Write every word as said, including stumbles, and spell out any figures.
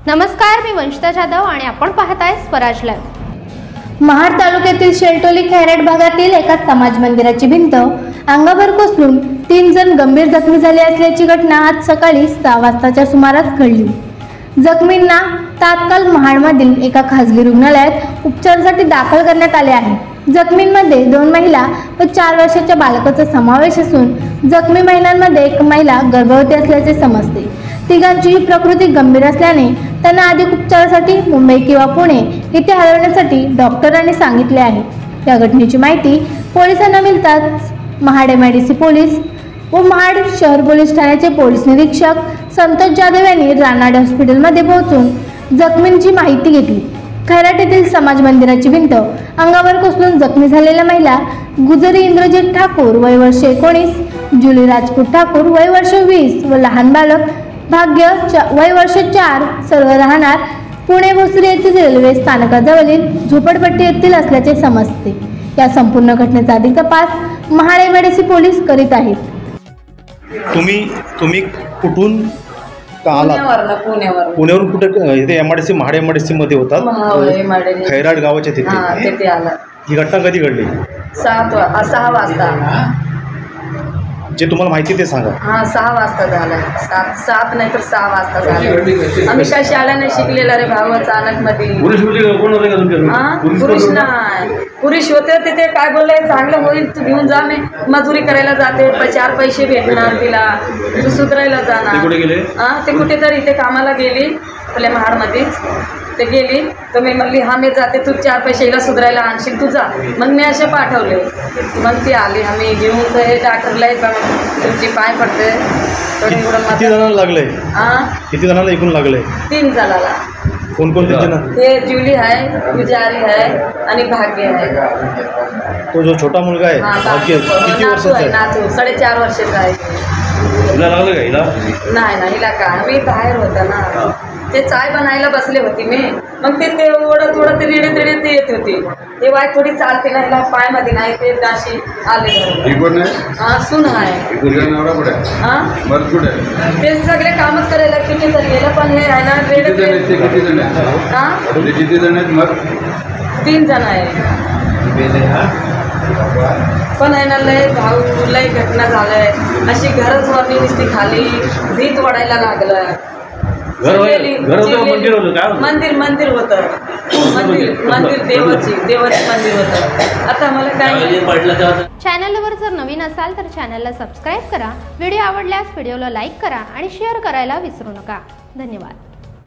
नमस्कार, मी वंशिता जाधव आणि आपण पाहताय स्वराज लाईव्ह। महाड तालुक्यातील शेलटोली खैराट भागातील एका समाज मंदिराची भिंत अंगावर कोसळून तीन जण गंभीर जखमी झाले असल्याची घटना आज सकाळी सहा वाजताच्या सुमारास घडली। जखमींना तात्काळ महाडमधील एका खासगी रुग्णालयात उपचारासाठी दाखल करण्यात आले आहे। जखमींमध्ये दोन महिला व चार वर्षाच्या बालकाचा समावेश असून जखमी महिलांमध्ये एक महिला गर्भवती असल्याचे समजते। तिघांची प्रकृती गंभीर असल्याने त्यांना अधिक उपचारासाठी मुंबई किंवा पुणे येथे हलवण्यासाठी डॉक्टरांनी सांगितले आहे। या घटनेची माहिती पोलिसांना मिळताच महाड एमआयडीसी पोलीस व महाड शहर पोलीस ठाण्याचे पोलीस निरीक्षक संतोष जाधव यांनी रानाडे हॉस्पिटलमध्ये पोहोचून जखमींची माहिती घेतली। खैराट येथील समाज मंदिराची भिंत अंगावर कोसळून जखमी झालेल्या महिला गुजरी इंद्रजित ठाकूर वय वर्ष एकोणीस, जुली राजपूत ठाकूर वय वर्ष वीस व लहान बालक भाग्य वय वर्ष चार सर्व राहणार पुणे भोसरी येथील रेल्वे स्थानकाजवळील झोपडपट्टी येथील असल्याचे समजते। या संपूर्ण घटनेचा अधिक तपास महाड एमआयडीसी पोलीस करीत आहेत। तुम्ही तुम्ही कुठून पुण्यावरून पुण्यावरून पुण्यावरून कुठे इथे एमआयडीसी महाड एमआयडीसी मध्ये होतात खैराट गावाच्या तिथे तिथे आला। ही घटना कधी घडली? सात वा सहा वाजता। जे तुम्हाला माहिती ते सांगा। हा सहा वाजता झालं। सात सात नाही तर सहा वाजता झालं। आम्ही काय शाळेने शिकलेला रे भाऊ अचानक मध्ये पुरुष नाही पुरुष होते तिथे काय बोलले चांगलं होईल तू घेऊन जा, मी मजुरी करायला जाते चार पैसे भेटणार तिला, तू सुधरायला जाणार। हा ते कुठेतरी इथे कामाला गेली आपल्या महाडमध्येच ते गेली तर मी म्हणली हा मी जाते, तू चार पैशाला सुधरायला आणशील तू जा। मग मी असे पाठवले, मग ती आली आम्ही घेऊन तर डॉक्टरला तुमची पाय पडते किती जणांना लागलंय? हा किती जणांना ऐकून लागलंय? तीन जणाला। कोण कोण तीन जण? ते जुली आहे, पुजारी आहे आणि भाग्य आहे। तो जो छोटा मुलगा आहे भाग्य किती वर्षाचा आहे? नातू साडेचार वर्षाचा आहे। हिला लागलं का? हिला नाही नाही हिला काय, मी बाहेर होता ना ते चाय बनायला बसले होती मी, मग ते ते ओढत ओढत रेडे रेडे ते येत होती ते वाय थोडी चालते ना हिला पाय मध्ये नाही ते दाशी आले। हा सुन आहे ते सगळे कामच करायला किती तरी गेलं पण हे आहे ना रेडे तीन जण आहे पण आहे ना लय भाऊ लय घटना झालंय अशी घरच वरणी नुसती खाली भीत वाढायला लागलं। मंदिर मंदिर होतं मंदिर मंदिर देवाची देवाची मंदिर होतं। आता मला काय चॅनलवर जर नवीन असाल तर चॅनलला सबस्क्राईब करा, व्हिडिओ आवडल्यास व्हिडिओला लाईक करा आणि शेअर करायला विसरू नका। धन्यवाद।